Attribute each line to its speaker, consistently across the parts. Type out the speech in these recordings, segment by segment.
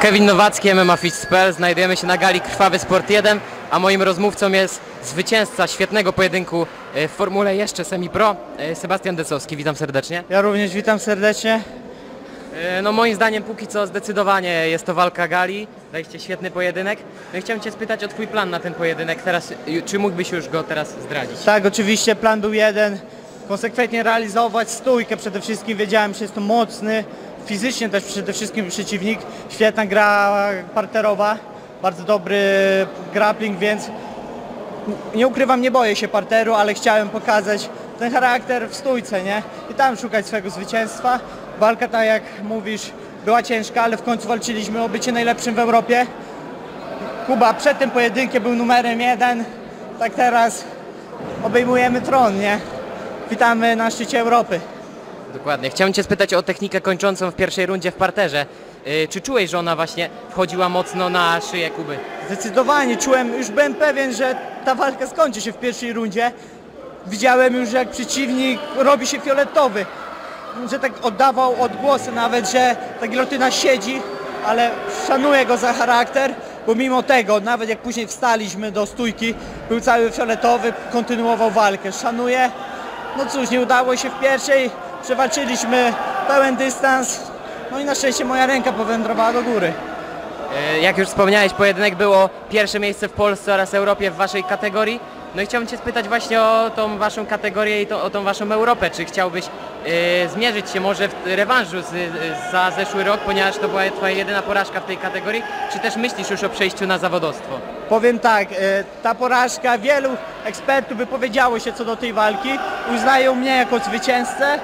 Speaker 1: Kevin Nowacki, MMAFIST.pl. Znajdujemy się na gali Krwawy Sport 1, a moim rozmówcą jest zwycięzca świetnego pojedynku w formule jeszcze semi-pro, Sebastian Decowski. Witam serdecznie.
Speaker 2: Ja również witam serdecznie.
Speaker 1: No moim zdaniem póki co zdecydowanie jest to walka gali. Daliście świetny pojedynek. No i chciałem Cię spytać o Twój plan na ten pojedynek teraz. Czy mógłbyś już go teraz zdradzić?
Speaker 2: Tak, oczywiście plan był jeden. Konsekwentnie realizować stójkę. Przede wszystkim wiedziałem, że jest to mocny, fizycznie też przede wszystkim przeciwnik. Świetna gra parterowa, bardzo dobry grappling, więc nie ukrywam, nie boję się parteru, ale chciałem pokazać ten charakter w stójce, nie? I tam szukać swojego zwycięstwa. Walka, tak jak mówisz, była ciężka, ale w końcu walczyliśmy o bycie najlepszym w Europie. Kuba przed tym pojedynkiem był numerem 1, tak teraz obejmujemy tron, nie? Witamy na szczycie Europy.
Speaker 1: Dokładnie. Chciałem Cię spytać o technikę kończącą w pierwszej rundzie w parterze. Czy czułeś, że ona właśnie wchodziła mocno na szyję Kuby?
Speaker 2: Zdecydowanie czułem, już byłem pewien, że ta walka skończy się w pierwszej rundzie. Widziałem już, jak przeciwnik robi się fioletowy, że tak oddawał odgłosy nawet, że ta gilotyna siedzi, ale szanuję go za charakter, bo mimo tego, nawet jak później wstaliśmy do stójki, był cały fioletowy, kontynuował walkę. Szanuję. No cóż, nie udało się w pierwszej, przewalczyliśmy pełen dystans, no i na szczęście moja ręka powędrowała do góry.
Speaker 1: Jak już wspomniałeś, pojedynek było pierwsze miejsce w Polsce oraz Europie w Waszej kategorii. No i chciałbym Cię spytać właśnie o tą Waszą kategorię i o tą Waszą Europę. Czy chciałbyś zmierzyć się może w rewanżu za zeszły rok, ponieważ to była Twoja jedyna porażka w tej kategorii, czy też myślisz już o przejściu na zawodowstwo?
Speaker 2: Powiem tak, ta porażka, wielu ekspertów wypowiedziało się co do tej walki, uznają mnie jako zwycięzcę.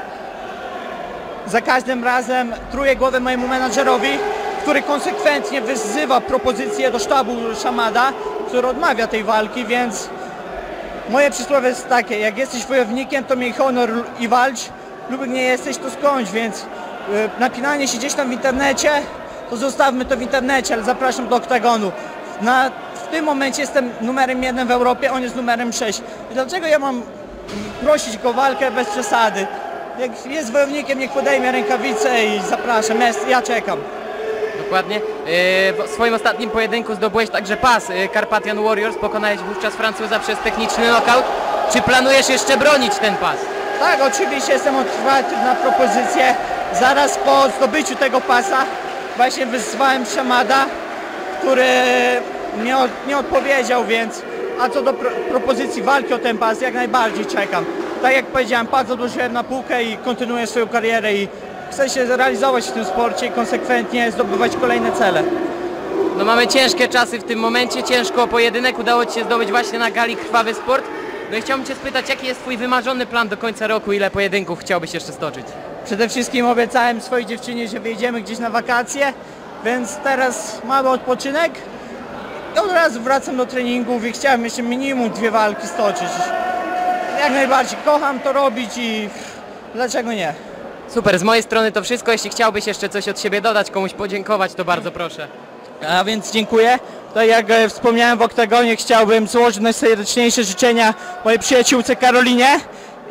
Speaker 2: Za każdym razem truję głowę mojemu menadżerowi, który konsekwentnie wyzywa propozycje do sztabu Szamada, który odmawia tej walki, więc moje przysłowie jest takie: jak jesteś wojownikiem, to miej honor i walcz, lub nie jesteś, to skończ, więc napinanie się gdzieś tam w internecie, to zostawmy to w internecie, ale zapraszam do oktagonu. W tym momencie jestem numerem 1 w Europie, on jest numerem 6. I dlaczego ja mam prosić go o walkę bez przesady? Jak jest wojownikiem, niech podejmie rękawice i zapraszam, ja czekam.
Speaker 1: Dokładnie. W swoim ostatnim pojedynku zdobyłeś także pas Carpathian Warriors, pokonałeś wówczas Francuza przez techniczny knockout. Czy planujesz jeszcze bronić ten pas?
Speaker 2: Tak, oczywiście jestem otwarty na propozycję. Zaraz po zdobyciu tego pasa właśnie wyzwałem Szamada, który nie odpowiedział, więc a co do propozycji walki o ten pas, jak najbardziej czekam. Tak jak powiedziałem, pas odłożyłem na półkę i kontynuuję swoją karierę i chcę się realizować w tym sporcie i konsekwentnie zdobywać kolejne cele.
Speaker 1: No mamy ciężkie czasy w tym momencie, ciężko o pojedynek, udało Ci się zdobyć właśnie na gali Krwawy Sport. No i chciałbym Cię spytać, jaki jest Twój wymarzony plan do końca roku, ile pojedynków chciałbyś jeszcze stoczyć?
Speaker 2: Przede wszystkim obiecałem swojej dziewczynie, że wyjedziemy gdzieś na wakacje, więc teraz mały odpoczynek i od razu wracam do treningów i chciałem jeszcze minimum 2 walki stoczyć. Jak najbardziej kocham to robić i dlaczego nie?
Speaker 1: Super, z mojej strony to wszystko. Jeśli chciałbyś jeszcze coś od siebie dodać, komuś podziękować, to bardzo proszę.
Speaker 2: A więc dziękuję. To jak wspomniałem w oktagonie, chciałbym złożyć najserdeczniejsze życzenia mojej przyjaciółce Karolinie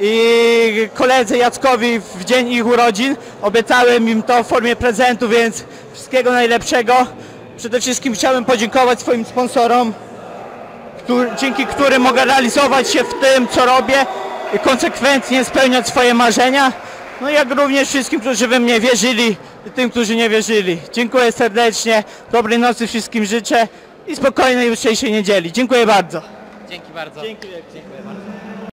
Speaker 2: i koledze Jackowi w dzień ich urodzin. Obiecałem im to w formie prezentu, więc wszystkiego najlepszego. Przede wszystkim chciałbym podziękować swoim sponsorom, dzięki którym mogę realizować się w tym, co robię i konsekwentnie spełniać swoje marzenia. No jak również wszystkim, którzy we mnie wierzyli i tym, którzy nie wierzyli. Dziękuję serdecznie, dobrej nocy wszystkim życzę i spokojnej jutrzejszej niedzieli. Dziękuję bardzo.
Speaker 1: Dzięki bardzo.
Speaker 2: Dziękuję bardzo.